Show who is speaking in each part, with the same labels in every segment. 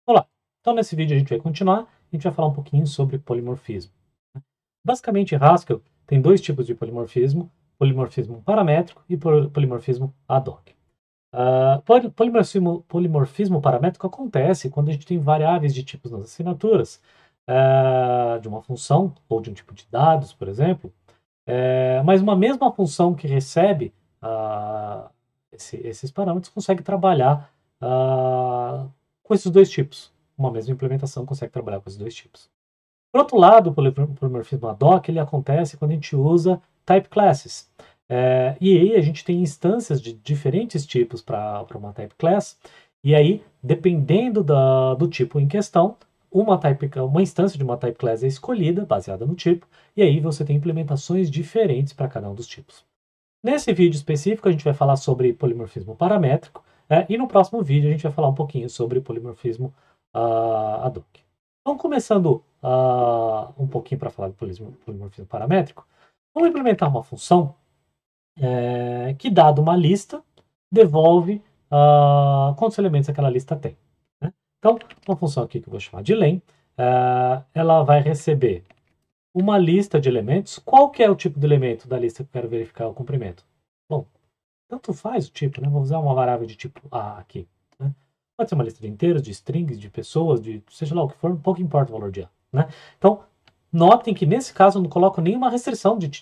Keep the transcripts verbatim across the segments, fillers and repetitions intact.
Speaker 1: Olá! Então nesse vídeo a gente vai continuar, a gente vai falar um pouquinho sobre polimorfismo. Basicamente, Haskell tem dois tipos de polimorfismo, polimorfismo paramétrico e polimorfismo ad hoc. Uh, polimorfismo, polimorfismo paramétrico acontece quando a gente tem variáveis de tipos nas assinaturas, uh, de uma função ou de um tipo de dados, por exemplo, uh, mas uma mesma função que recebe uh, esse, esses parâmetros consegue trabalhar uh, com esses dois tipos. Uma mesma implementação consegue trabalhar com esses dois tipos. Por outro lado, o polimorfismo ad hoc ele acontece quando a gente usa type classes. É, e aí a gente tem instâncias de diferentes tipos para uma type class, e aí, dependendo da, do tipo em questão, uma, type, uma instância de uma type class é escolhida, baseada no tipo, e aí você tem implementações diferentes para cada um dos tipos. Nesse vídeo específico, a gente vai falar sobre polimorfismo paramétrico, é, e no próximo vídeo a gente vai falar um pouquinho sobre polimorfismo uh, ad hoc. Então, começando uh, um pouquinho para falar de polimorfismo paramétrico, vamos implementar uma função é, que, dado uma lista, devolve uh, quantos elementos aquela lista tem. Né? Então, uma função aqui que eu vou chamar de len, uh, ela vai receber uma lista de elementos. Qual que é o tipo de elemento da lista que eu quero verificar o comprimento? Bom, tanto faz o tipo, né? Vou usar uma variável de tipo A aqui. Né? Pode ser uma lista de inteiros, de strings, de pessoas, de seja lá o que for, pouco importa o valor de A. Né? Então, notem que nesse caso eu não coloco nenhuma restrição de,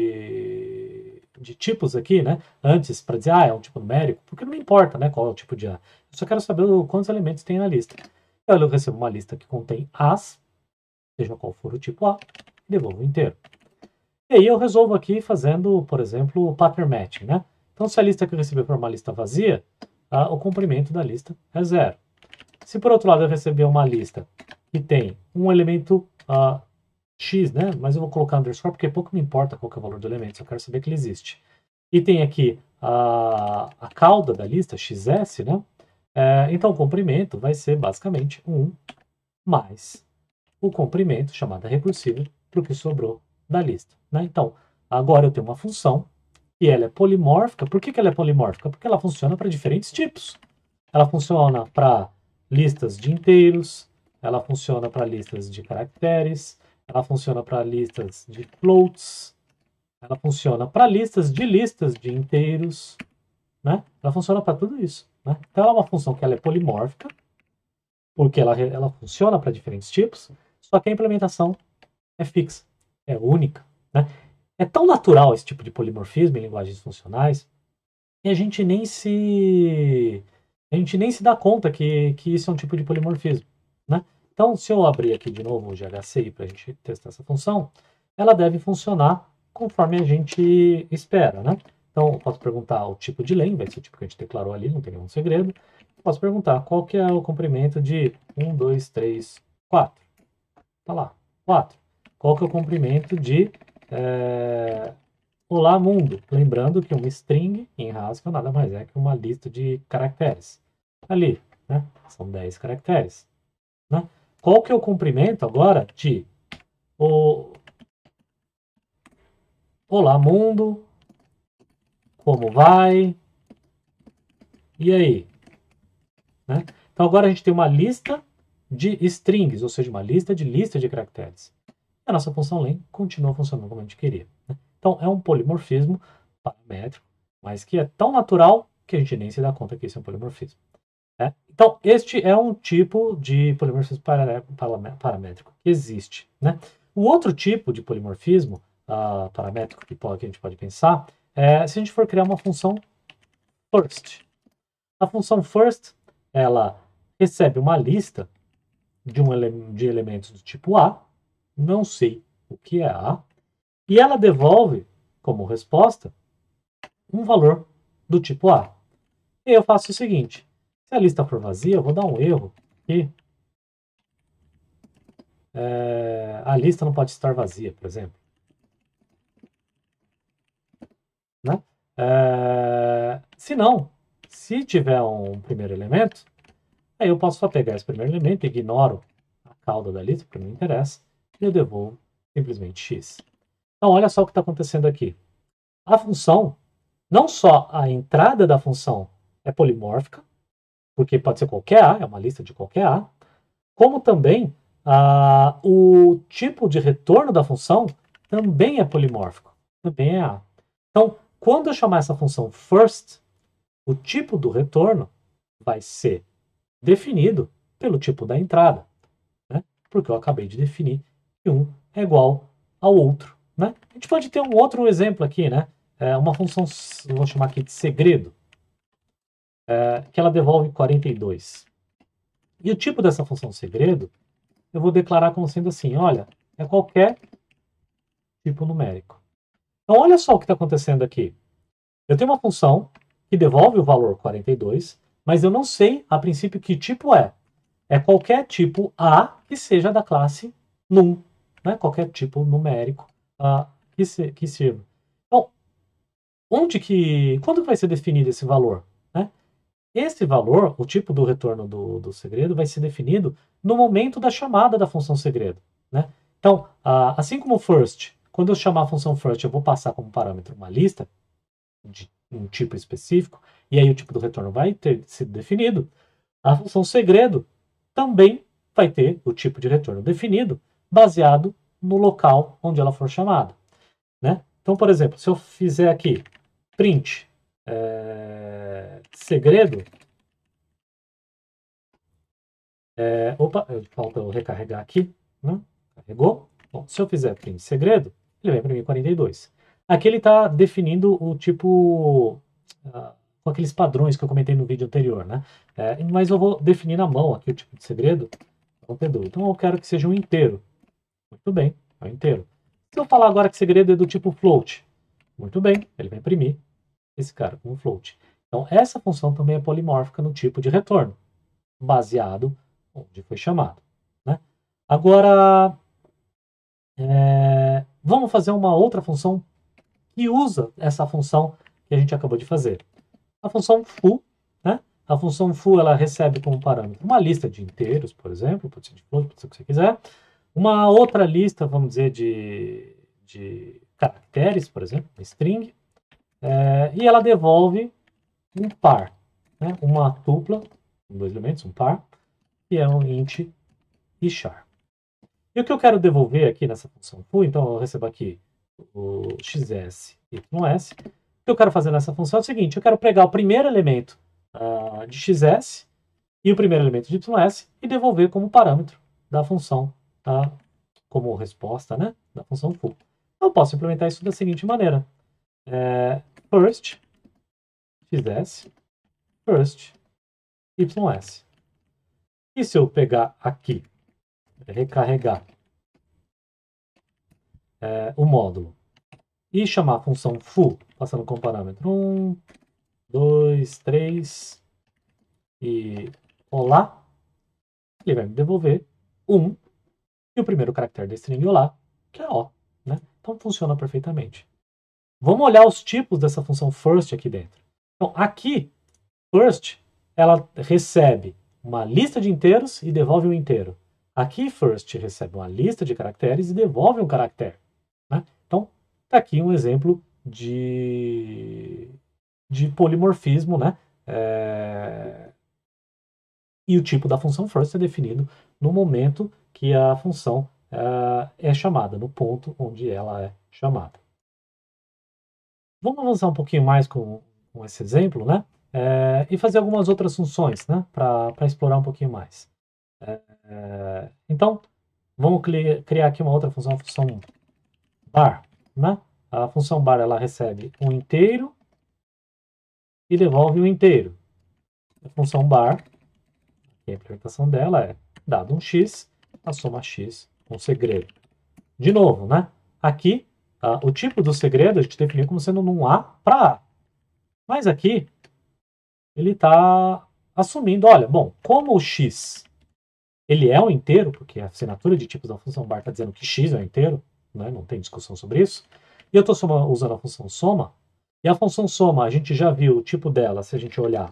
Speaker 1: de, de tipos aqui, né? Antes, para dizer, ah, é um tipo numérico, porque não me importa, né, qual é o tipo de A. Eu só quero saber quantos elementos tem na lista. Então, eu recebo uma lista que contém As, seja qual for o tipo A, e devolvo inteiro. E aí eu resolvo aqui fazendo, por exemplo, o pattern matching, né? Então, se a lista que eu receber for uma lista vazia, ah, o comprimento da lista é zero. Se, por outro lado, eu receber uma lista que tem um elemento ah, X, né? Mas eu vou colocar underscore porque pouco me importa qual que é o valor do elemento, eu quero saber que ele existe. E tem aqui a, a cauda da lista, X S, né? É, então, o comprimento vai ser basicamente um mais o comprimento, chamada recursiva, para o que sobrou da lista. Né? Então, agora eu tenho uma função e ela é polimórfica. Por que, que ela é polimórfica? Porque ela funciona para diferentes tipos. Ela funciona para listas de inteiros, ela funciona para listas de caracteres, ela funciona para listas de floats, ela funciona para listas de listas de inteiros, né? Ela funciona para tudo isso. Né? Então, ela é uma função que ela é polimórfica, porque ela, ela funciona para diferentes tipos, só que a implementação é fixa, é única. Né? É tão natural esse tipo de polimorfismo em linguagens funcionais que a gente nem se a gente nem se dá conta que, que isso é um tipo de polimorfismo. Né? Então, se eu abrir aqui de novo o G H C I para a gente testar essa função, ela deve funcionar conforme a gente espera. Né? Então, eu posso perguntar o tipo de len, vai ser o tipo que a gente declarou ali, não tem nenhum segredo. Posso perguntar qual que é o comprimento de um, dois, três, quatro. Tá lá, quatro. Qual que é o comprimento de é, Olá Mundo? Lembrando que uma string em Haskell nada mais é que uma lista de caracteres. Ali, né? São dez caracteres. Né? Qual que é o comprimento agora de o, Olá Mundo? Como vai? E aí? Né? Então agora a gente tem uma lista de strings, ou seja, uma lista de lista de caracteres. E a nossa função len continua funcionando como a gente queria. Né? Então é um polimorfismo paramétrico, mas que é tão natural que a gente nem se dá conta que isso é um polimorfismo. Né? Então este é um tipo de polimorfismo paramétrico que existe. Né? O outro tipo de polimorfismo uh, paramétrico que, pode, que a gente pode pensar é se a gente for criar uma função first. A função first, ela recebe uma lista de, um ele de elementos do tipo A, não sei o que é A, e ela devolve, como resposta, um valor do tipo A. E eu faço o seguinte, se a lista for vazia, eu vou dar um erro aqui. É, a lista não pode estar vazia, por exemplo. Né? É, se não, se tiver um primeiro elemento, aí eu posso só pegar esse primeiro elemento, ignoro a cauda da lista, porque não me interessa, e eu devolvo simplesmente x. Então, olha só o que está acontecendo aqui. A função, não só a entrada da função é polimórfica, porque pode ser qualquer A, é uma lista de qualquer A, como também ah, o tipo de retorno da função também é polimórfico, também é A. Então, quando eu chamar essa função first, o tipo do retorno vai ser definido pelo tipo da entrada, né? Porque eu acabei de definir que um é igual ao outro, né? A gente pode ter um outro exemplo aqui, né? É uma função, vou chamar aqui de segredo, é, que ela devolve quarenta e dois. E o tipo dessa função segredo, eu vou declarar como sendo assim, olha, é qualquer tipo numérico. Então, olha só o que está acontecendo aqui. Eu tenho uma função que devolve o valor quarenta e dois, mas eu não sei, a princípio, que tipo é. É qualquer tipo A que seja da classe num, né? Qualquer tipo numérico uh, que, se, que sirva. Então, onde que, quando que vai ser definido esse valor? Né? Esse valor, o tipo do retorno do, do segredo, vai ser definido no momento da chamada da função segredo. Né? Então, uh, assim como first, quando eu chamar a função first, eu vou passar como parâmetro uma lista de um tipo específico, e aí o tipo do retorno vai ter sido definido. A função segredo também vai ter o tipo de retorno definido, baseado no local onde ela for chamada. Né? Então, por exemplo, se eu fizer aqui print é, segredo, é, opa, falta eu recarregar aqui, né? Carregou. Bom, se eu fizer print segredo, ele vai imprimir quarenta e dois. Aqui ele está definindo o tipo, uh, com aqueles padrões que eu comentei no vídeo anterior, né? É, mas eu vou definir na mão aqui o tipo de segredo. Então eu quero que seja um inteiro. Muito bem, é um inteiro. Se eu falar agora que segredo é do tipo float, muito bem, ele vai imprimir esse cara como float. Então essa função também é polimórfica no tipo de retorno, baseado onde foi chamado. Né? Agora, é, vamos fazer uma outra função que usa essa função que a gente acabou de fazer. A função foo, né? A função foo ela recebe como parâmetro uma lista de inteiros, por exemplo, pode ser de float, pode ser o que você quiser. Uma outra lista, vamos dizer, de, de caracteres, por exemplo, uma string, é, e ela devolve um par, né? Uma tupla, com dois elementos, um par, que é um int e char. E o que eu quero devolver aqui nessa função foo, então eu recebo aqui o xs e ys. O que eu quero fazer nessa função é o seguinte, eu quero pegar o primeiro elemento uh, de xs e o primeiro elemento de ys e devolver como parâmetro da função, uh, como resposta, né, da função foo. Eu posso implementar isso da seguinte maneira. É, first xs, first ys. E se eu pegar aqui, recarregar é, o módulo e chamar a função foo, passando como parâmetro um, dois, três e olá, ele vai me devolver um e o primeiro caractere da string olá, que é O. Né? Então funciona perfeitamente. Vamos olhar os tipos dessa função first aqui dentro. Então aqui, first, ela recebe uma lista de inteiros e devolve um inteiro. Aqui, first, recebe uma lista de caracteres e devolve um caractere. Né? Então, está aqui um exemplo de, de polimorfismo, né? É... E o tipo da função first é definido no momento que a função uh, é chamada, no ponto onde ela é chamada. Vamos avançar um pouquinho mais com, com esse exemplo, né? É, e fazer algumas outras funções, né? Para explorar um pouquinho mais. É, é, então, vamos criar aqui uma outra função, a função bar, né? A função bar ela recebe um inteiro e devolve um inteiro. A função bar, a implementação dela é dado um x, a soma x com segredo. De novo, né? Aqui, uh, o tipo do segredo a gente definiu como sendo num A para A. Mas aqui, ele está assumindo, olha, bom, como o x ele é um inteiro, porque a assinatura de tipos da função bar está dizendo que x é um inteiro, né? Não tem discussão sobre isso, e eu estou usando a função soma, e a função soma, a gente já viu o tipo dela, se a gente olhar,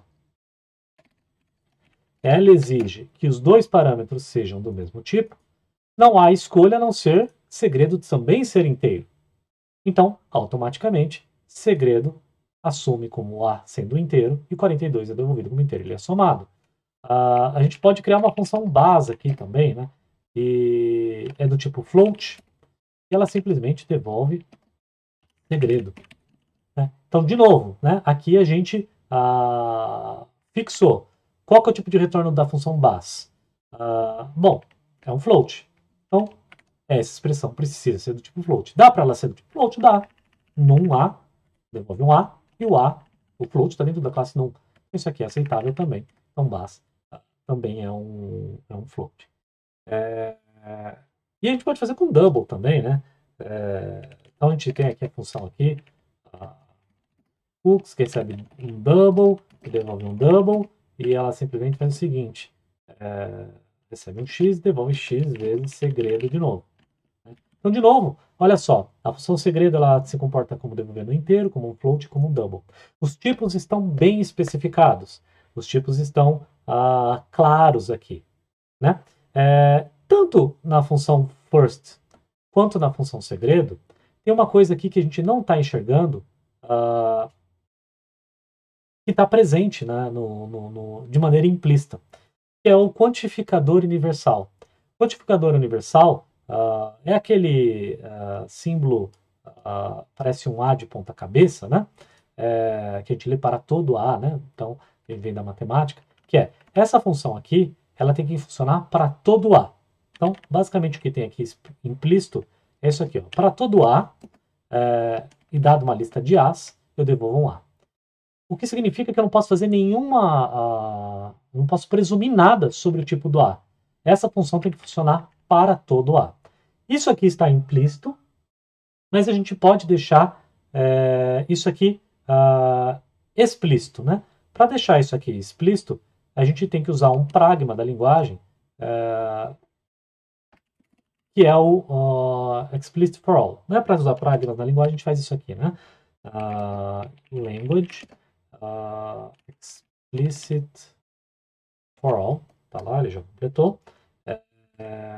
Speaker 1: ela exige que os dois parâmetros sejam do mesmo tipo, não há escolha a não ser segredo também ser inteiro. Então, automaticamente, segredo assume como A sendo inteiro e quarenta e dois é devolvido como inteiro, ele é somado. Uh, a gente pode criar uma função base aqui também, né? E é do tipo float, e ela simplesmente devolve segredo. Né? Então, de novo, né? Aqui a gente uh, fixou. Qual que é o tipo de retorno da função base? Uh, bom, é um float. Então, essa expressão precisa ser do tipo float. Dá para ela ser do tipo float? Dá. Num A, devolve um A, e o A, o float está dentro da classe num. Isso aqui é aceitável também. Então, base também é um, é um float. É, é, e a gente pode fazer com double também, né? É, então a gente tem aqui a função aqui, a hooks, que recebe um double, que devolve um double, e ela simplesmente faz o seguinte, é, recebe um x, devolve x vezes segredo de novo. Né? Então, de novo, olha só, a função segredo ela se comporta como devolvendo inteiro, como um float, como um double. Os tipos estão bem especificados. Os tipos estão ah, claros aqui, né? É, tanto na função first quanto na função segredo, tem uma coisa aqui que a gente não está enxergando uh, que está presente, né, no, no, no, de maneira implícita, que é o quantificador universal. O quantificador universal uh, é aquele uh, símbolo, uh, parece um A de ponta cabeça, né? É, que a gente lê para todo A, né? Então, ele vem da matemática, que é essa função aqui, ela tem que funcionar para todo A. Então, basicamente, o que tem aqui implícito é isso aqui. Ó. Para todo A, é, e dado uma lista de A's, eu devolvo um A. O que significa que eu não posso fazer nenhuma... Uh, não posso presumir nada sobre o tipo do A. Essa função tem que funcionar para todo A. Isso aqui está implícito, mas a gente pode deixar é, isso aqui uh, explícito, né? Para deixar isso aqui explícito, a gente tem que usar um pragma da linguagem, uh, que é o uh, explicit for all. Não é para usar pragmas na linguagem, a gente faz isso aqui, né? Uh, language uh, explicit for all. Tá lá, ele já completou. É, é,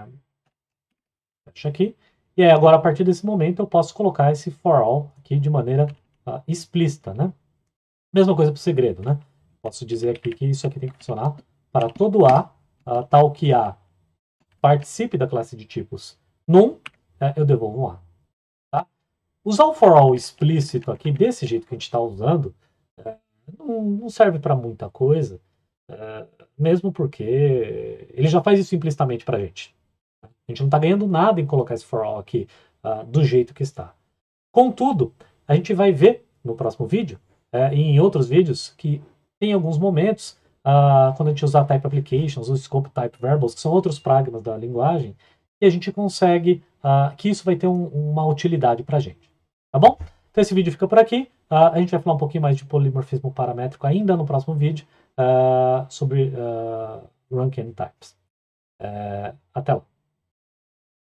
Speaker 1: fecha aqui. E aí, agora, a partir desse momento, eu posso colocar esse for all aqui de maneira uh, explícita, né? Mesma coisa para o segredo, né? Posso dizer aqui que isso aqui tem que funcionar para todo A, uh, tal que A participe da classe de tipos num, é, eu devolvo um A. Tá? Usar o for all explícito aqui, desse jeito que a gente está usando, é, não, não serve para muita coisa, é, mesmo porque ele já faz isso implicitamente para a gente. A gente não está ganhando nada em colocar esse for all aqui uh, do jeito que está. Contudo, a gente vai ver no próximo vídeo, é, e em outros vídeos, que tem alguns momentos, uh, quando a gente usar type applications, ou scope type variables, que são outros pragmas da linguagem, e a gente consegue, uh, que isso vai ter um, uma utilidade para a gente. Tá bom? Então esse vídeo fica por aqui. Uh, a gente vai falar um pouquinho mais de polimorfismo paramétrico ainda no próximo vídeo, uh, sobre uh, Rankine types. Uh, até lá.